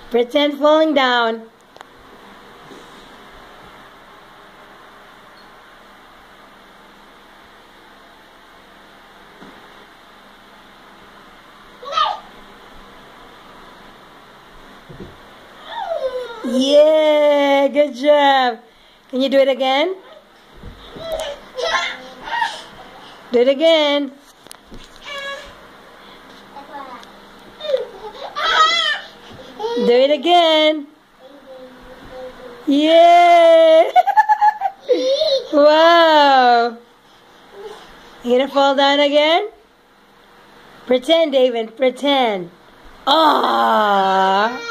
Pretend falling down. Yeah, good job. Can you do it again? Do it again. Do it again. Yeah. Wow. You gonna fall down again? Pretend, David. Pretend. Aww.